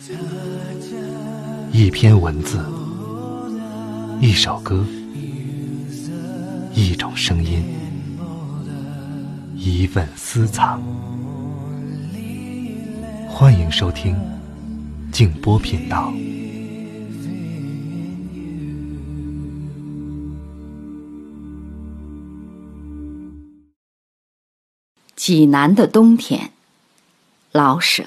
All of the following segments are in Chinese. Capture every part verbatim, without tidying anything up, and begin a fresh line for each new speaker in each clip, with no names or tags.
一篇文字，一首歌，一种声音，一份私藏。欢迎收听静波频道。
济南的冬天，老舍。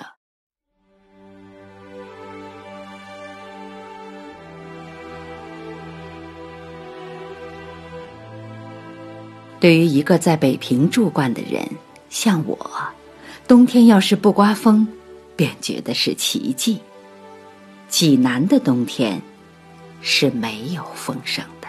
对于一个在北平住惯的人，像我，冬天要是不刮风，便觉得是奇迹。济南的冬天是没有风声的。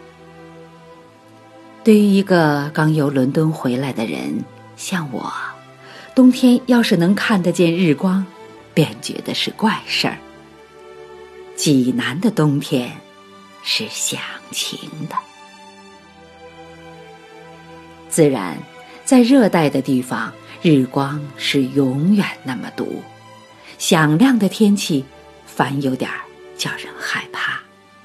对于一个刚由伦敦回来的人，像我，冬天要是能看得见日光，便觉得是怪事儿。济南的冬天是响晴的。自然，在热带的地方，日光是永远那么毒，响亮的天气反有点叫人害怕。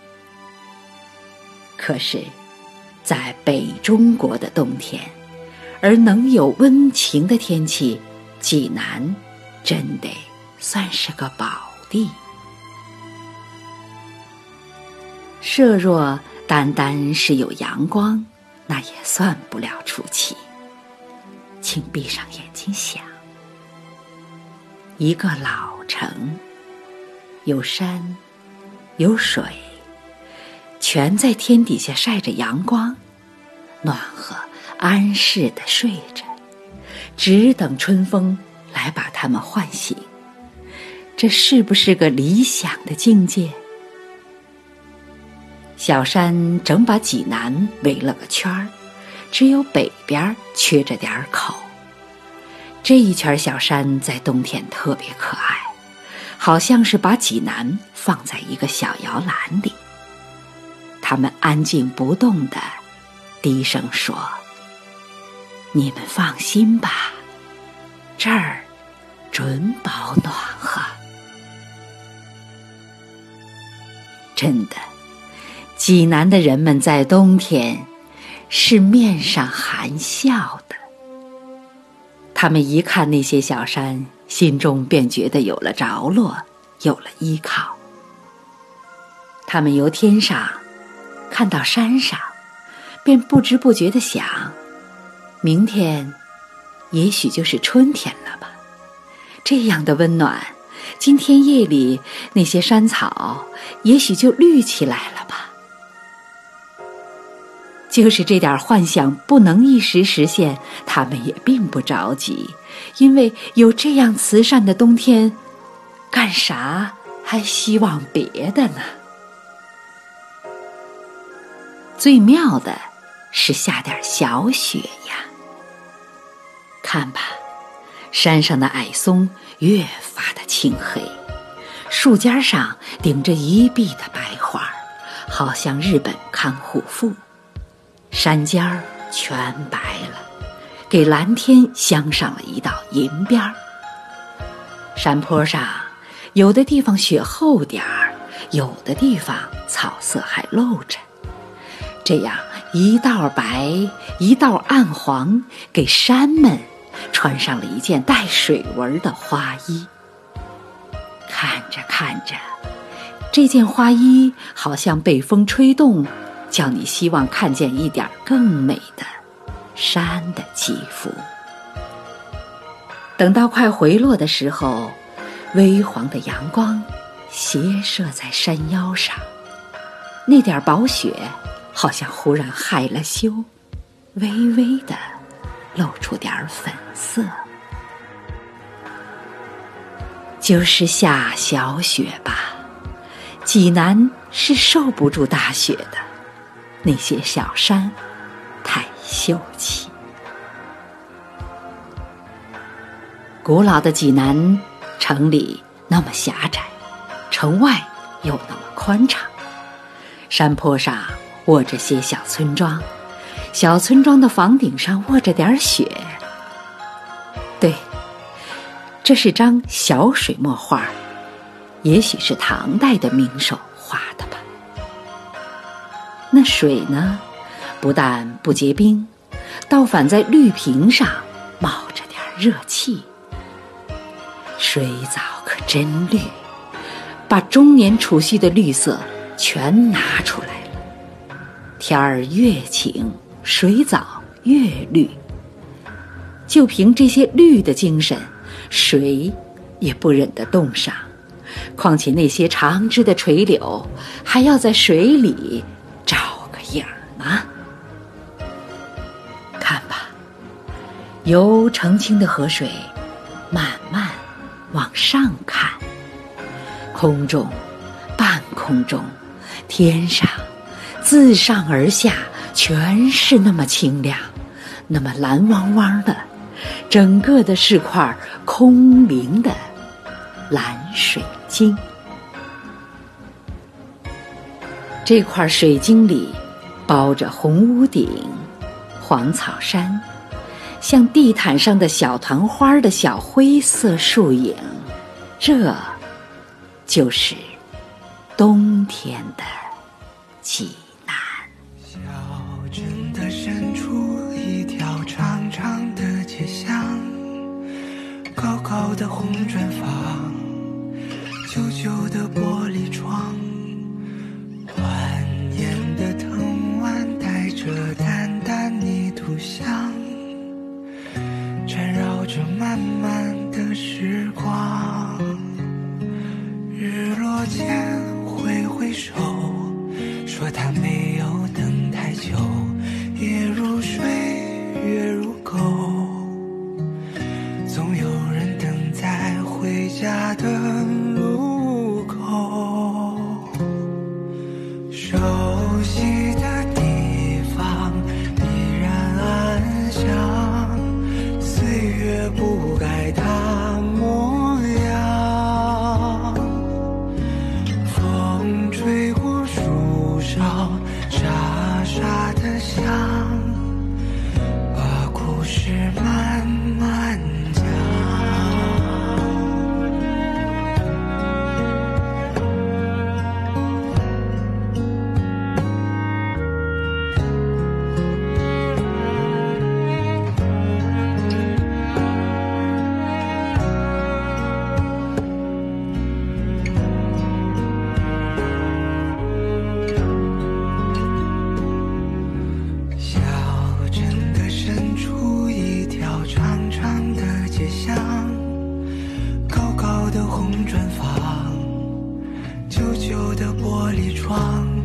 可是，在北中国的冬天，而能有温情的天气，济南真得算是个宝地。设若单单是有阳光，那也算不了出奇。请闭上眼睛想，一个老城，有山，有水，全在天底下晒着阳光，暖和安适地睡着，只等春风来把它们唤醒。这是不是个理想的境界？小山整把济南围了个圈儿，只有北边缺着点口。这一圈小山在冬天特别可爱，好像是把济南放在一个小摇篮里。它们安静不动地低声说：“你们放心吧，这儿准保暖和。”真的，济南的人们在冬天是面上含笑的。他们一看那些小山，心中便觉得有了着落，有了依靠。他们由天上看到山上，便不知不觉地想，明天也许就是春天了吧。这样的温暖，今天夜里那些山草也许就绿起来了吧。就是这点幻想不能一时实现，他们也并不着急，因为有这样慈善的冬天，干啥还希望别的呢？最妙的是下点小雪呀。看吧，山上的矮松越发的青黑，树尖上顶着一地的白花，好像日本看护妇。山尖儿全白了，给蓝天镶上了一道银边儿。山坡上有的地方雪厚点儿，有的地方草色还露着，这样一道白一道暗黄，给山们穿上了一件带水纹的花衣。看着看着，这件花衣好像被风吹动，叫你希望看见一点更美的山的肌肤。等到快回落的时候，微黄的阳光斜射在山腰上，那点薄雪好像忽然害了羞，微微地露出点粉色。就是下小雪吧，济南是受不住大雪的，那些小山太秀气。古老的济南城里那么狭窄，城外又那么宽敞，山坡上卧着些小村庄，小村庄的房顶上卧着点雪。对，这是张小水墨画， 也许是唐代的名手画的吧。那水呢，不但不结冰，倒反在绿瓶上冒着点热气。水藻可真绿，把中年储蓄的绿色全拿出来了。天儿越晴，水藻越绿。就凭这些绿的精神，谁也不忍得冻上，况且那些长枝的垂柳还要在水里找个影儿呢。看吧，由澄清的河水慢慢往上看，空中、半空中、天上，自上而下全是那么清亮，那么蓝汪汪的，整个的是块空明的蓝水晶。这块水晶里包着红屋顶、黄草山，像地毯上的小团花的小灰色树影，这就是冬天的济南。
小镇的深处，一条长长的街巷，高高的红砖房，旧旧的玻璃窗，蜿蜒的藤蔓带着淡淡泥土香，缠绕着漫漫的时光。日落前挥挥手，说他没有等太久，夜如水月如钩，总有人等在回家的路口。熟悉的地方依然安详，岁月不改它模样。风吹过树梢，沙沙的响，把故事慢慢讲。高高的红砖房，旧旧的玻璃窗，